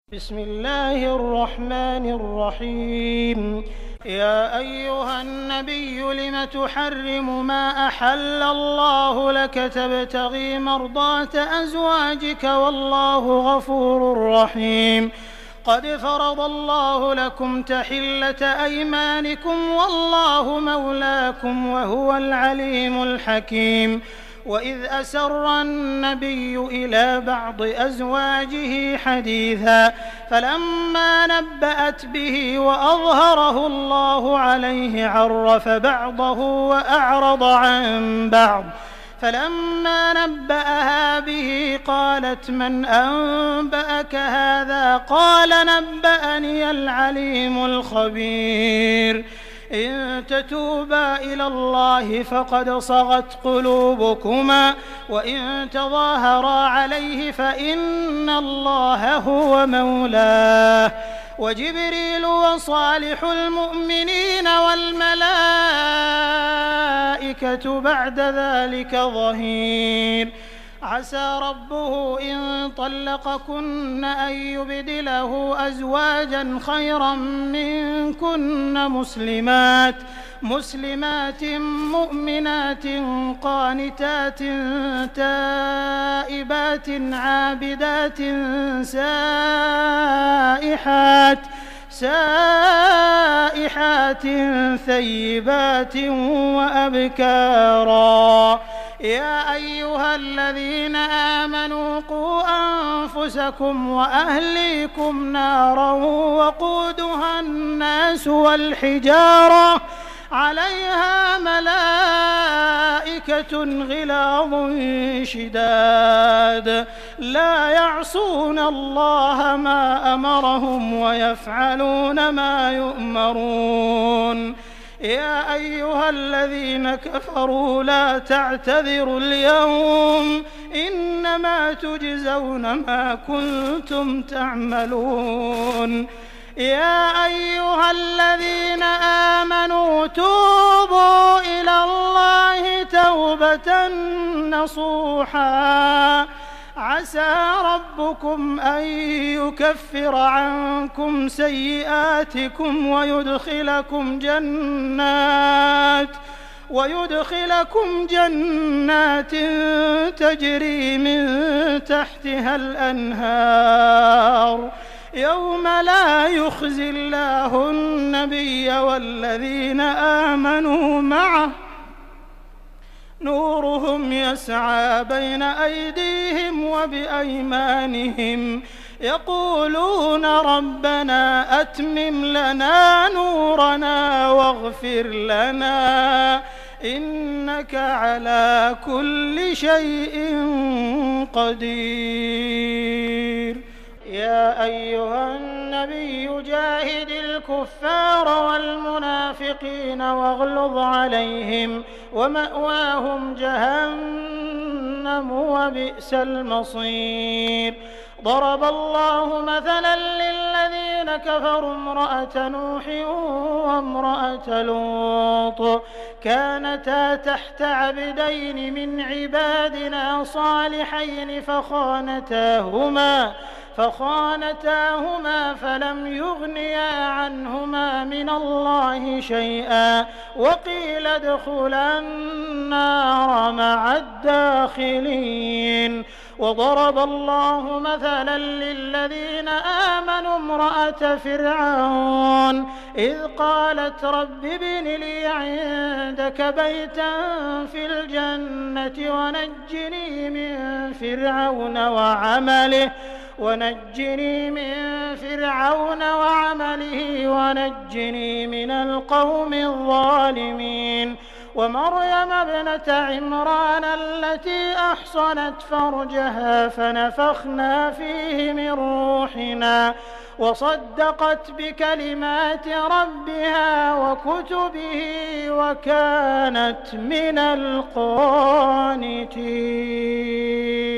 بسم الله الرحمن الرحيم. يا أيها النبي لم تحرم ما أحل الله لك تبتغي مرضات أزواجك والله غفور رحيم. قد فرض الله لكم تحلة أيمانكم والله مولاكم وهو العليم الحكيم. وإذ أسر النبي إلى بعض أزواجه حديثا فلما نبأت به وأظهره الله عليه عرف بعضه وأعرض عن بعض فلما نبأها به قالت من أنبأك هذا قال نبأني العليم الخبير. إن تتوبا إلى الله فقد صغت قلوبكما وإن تظاهرا عليه فإن الله هو مولاه وجبريل وصالح المؤمنين والملائكة بعد ذلك ظهير. عسى ربه إن طلقكن أن يبدله أزواجا خيرا منكن مسلمات مؤمنات قانتات تائبات عابدات سائحات ثيبات وأبكارا. يا أيها الذين آمنوا قوا أنفسكم وأهليكم نارا وقودها الناس والحجارة عليها ملائكة غلاظ شداد لا يعصون الله ما أمرهم ويفعلون ما يؤمرون. يا أيها الذين كفروا لا تعتذروا اليوم إنما تجزون ما كنتم تعملون. يا أيها الذين آمنوا توبوا إلى الله توبة نصوحا عسى ربكم أن يكفر عنكم سيئاتكم ويدخلكم جنات تجري من تحتها الأنهار يوم لا يخزي الله النبي والذين آمنوا معه نورهم يسعى بين أيديهم وبأيمانهم يقولون ربنا أتمم لنا نورنا واغفر لنا إنك على كل شيء قدير. يا أيها النبي جاهد الكفار والمنافقين واغلظ عليهم ومأواهم جهنم وبئس المصير. ضرب الله مثلا للذين كفروا امرأة نوح وامرأة لوط كانتا تحت عبدين من عبادنا صالحين فخانتاهما فلم يغنيا عنهما من الله شيئا وقيل ادخلا النار مع الداخلين. وضرب الله مثلا للذين آمنوا امرأة فرعون إذ قالت رب ابن لي عندك بيتا في الجنة ونجني من فرعون وعمله ونجني من القوم الظالمين. ومريم ابنة عمران التي أحصنت فرجها فنفخنا فيه من روحنا وصدقت بكلمات ربها وكتبه وكانت من القانتين.